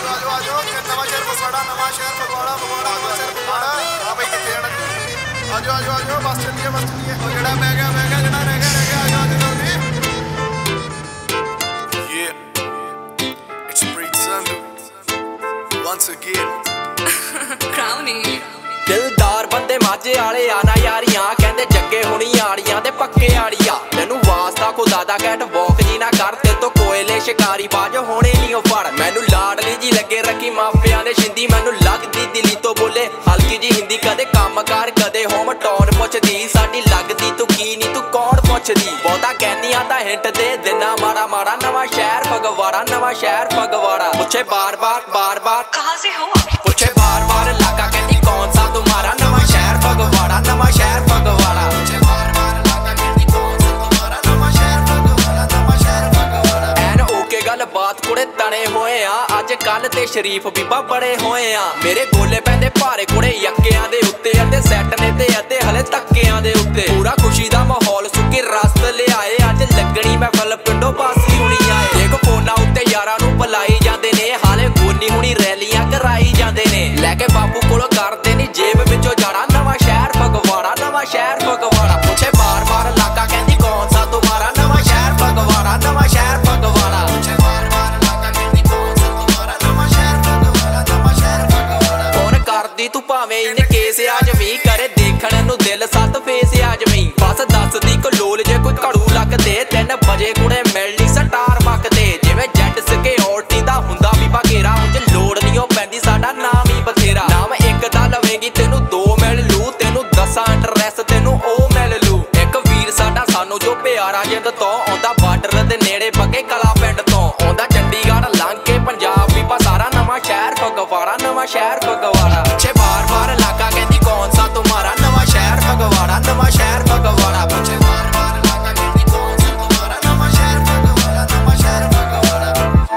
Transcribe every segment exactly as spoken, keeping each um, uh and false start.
आजो आजो नवा शहर फगवाड़ा नवा शहर फगवाड़ा फगवाड़ा नवा शहर फगवाड़ा हां भाई किथे जाना आजो आजो आजो बस चलिए बस चलिए ओ जेड़ा मैं गया मैं गया जेड़ा रह गया रह गया आजो आजो जल्दी yeah it's Preet Sandhu once again crowny दिलदार बंदे माझे आले आना यारियां कहंदे जग्गे हुणी आड़ियां ते पक्के आड़िया मैनू वास्ता खुदा दा कैट वॉक जी ना कर ते तो कोयले शिकारी बाज होने नहीं ओ फड़ मैनू लाडली जी लगे रखी मापियां ने शिंदी मैनू लगदी दिली तो बोले हल्की जी हिंदी कदे काम कर कदे होम टॉन पुछदी साडी लगदी तू की नी तू कौन पुछदी बहुता कहनियां ता हिंट दे देना माड़ा माड़ा नवा शहर फगवाड़ा नवा शहर फगवाड़ा पूछे बार बार बार बार कहां से हो पूछे बार बार लाका कहती कौन सा तुम्हारा नवा शहर फगवाड़ा नवा शहर फगवाड़ा पूछे बार बार लाका कहती कौन सा तुम्हारा नवा शहर फगवाड़ा नवा शहर फगवाड़ा एन ओके गल बात कुड़े तने होए आ अज कल ते शरीफ बीबा बड़े होए आ मेरे गोले पैंदे भारे कुड़े यक्कियां दे उत्ते अद्धे सैट ने ते अद्धे हले तक्कियां दे उत्ते पूरा खुशी दा माहौल सुके रस्त ले आए अज लगनी महफल पिंडों पासी हुणी आए देख फोना उत्ते यारां नू बुलाई जांदे ने हाले गोनी हुणी रैलियां कराई जांदे ने लेके बापू कोल करदे नी जेब विचों जाड़ा नवा शहर फगवाड़ा नवा शहर फगवाड़ा पूछे बार बार लाका कहंदी कौन सा तुम्हारा नवा शहर फगवाड़ा नवा शहर फगवाड़ा पूछे बार बार लाका कहंदी कौन सा तुम्हारा नवा शहर फगवाड़ा नवा शहर फगवाड़ा फोन करदी तू भावें इन केस आजमी करे देखण नू दिल सत फेस आजमी बस दसदी कलोल जे कोई घड़ू लगदे तीन बजे कुड़े मिलनी स्टार मकदे जिवें जेट सिक्योरिटी दा हुंदा भी बघेरा उंज लोड़ नहीं ओ पैंदी साडा नाम ही बथेरा नाम एक दा लवेंगी तेनू दो मिल लू तेनू दसां एड्रैस तेनू ओ मिल लू एक वीर साडा सानू जो प्यारा जिंद तो आउंदा बार्डर दे नेड़े बगे कला पिंड तो आउंदा चंडीगढ़ लंघ के पंजाब भी सारा नवा शहर फगवाड़ा नवा शहर फगवाड़ा पूछे बार बार लाका कहंदी कौन सा तुम्हारा नवा शहर फगवाड़ा नवा शहर फगवाड़ा पूछे बार बार लाका कहंदी कौन सा तुम्हारा नवा शहर फगवाड़ा नवा शहर फगवाड़ा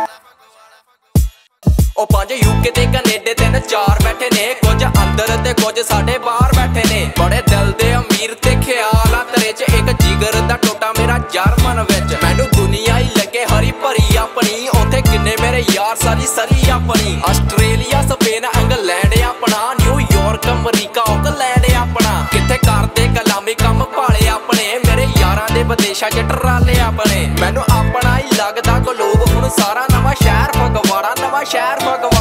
ओ पंज यूके ते कनेडे तीन चार बैठे ने कुछ अंदर ते कुछ साडे बाहर बैठे ने बड़े दिल दे अमीर ते ख्याल आ तेरे च एक जिगर दा टोटा मेरा जर्मन विच मैनू दुनिया ही लगे हरी भरी अपनी ओथे किन्ने मेरे यार सारी सरी अपनी आस्ट्रेलिया स्पेन इंग्लैंड अपना न्यूयॉर्क अमरीका ऑकलैंड अपना किथे करदे कलामी कम भाले अपने मेरे यारां दे विदेशां च टराले अपने मैनू अपना ही लगदा को लोग हुण सारा नवा शहर फगवाड़ा नवा शहर फगवाड़ा